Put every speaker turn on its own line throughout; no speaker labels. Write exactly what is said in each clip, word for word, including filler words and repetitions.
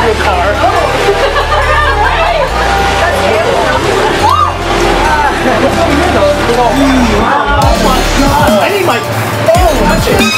into a car. Oh my god! I need my phone. Touch it.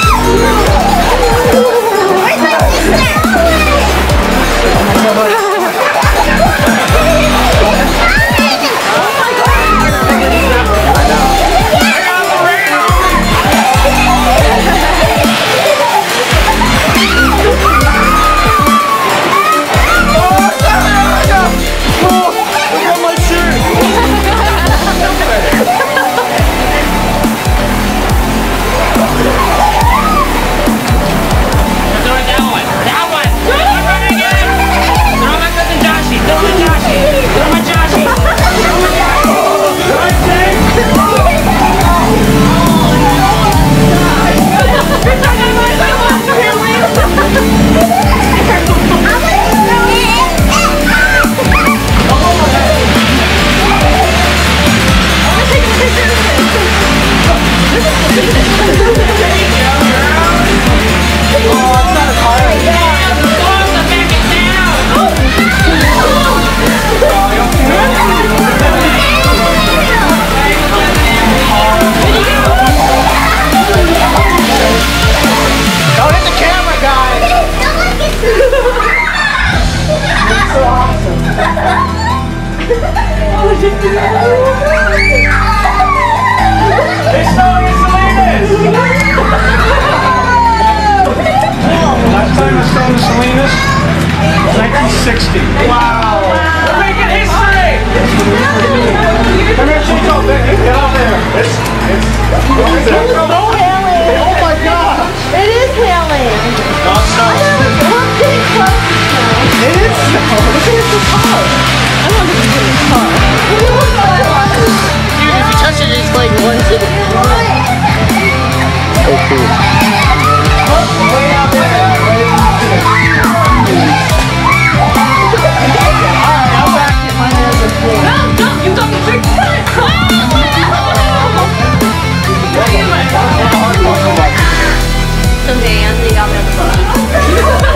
Hey, Salinas! Last time I saw the Salinas, nineteen sixty. Wow! We're making history! Come here, she's up there. Get out there. It's, it's, what is it?
Oh, hailing!
Oh my gosh!
It is hailing!
Not snow.
We're getting close to snow.
It is snow. Look at this car.
I don't think it's getting car. Dude, if you touch it, it's like one to the
Oh, cool. Oh, way out there. Alright, I'm back in my hands at four.
No, no, you got the trick. Someday, Anthony got me on the bus.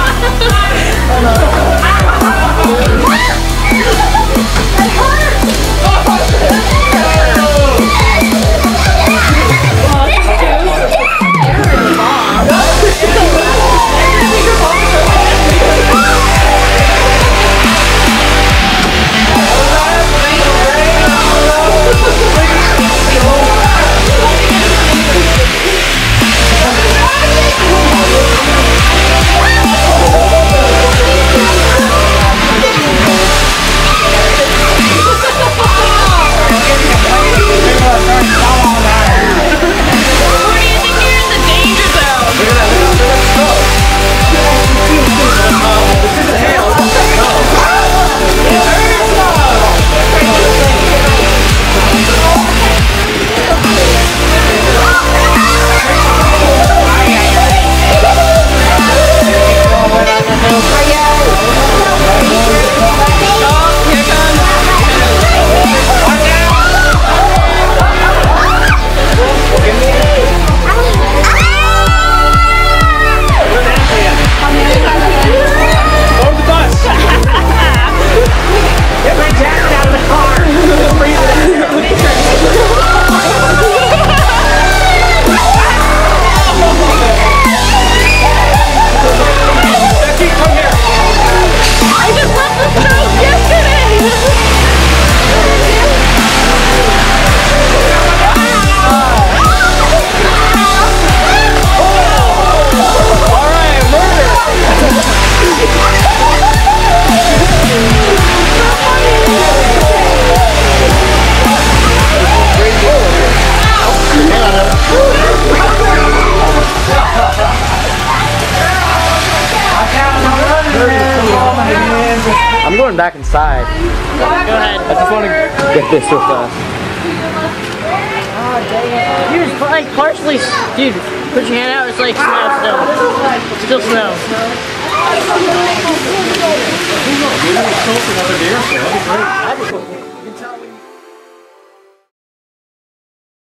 I'm going back inside.
Go ahead.
I just want to get this real fast.
Oh, dang it. Dude, it's like partially, dude, put your hand out, it's like snow still. Still snow.
You're going to be close another day or so. That'd be great.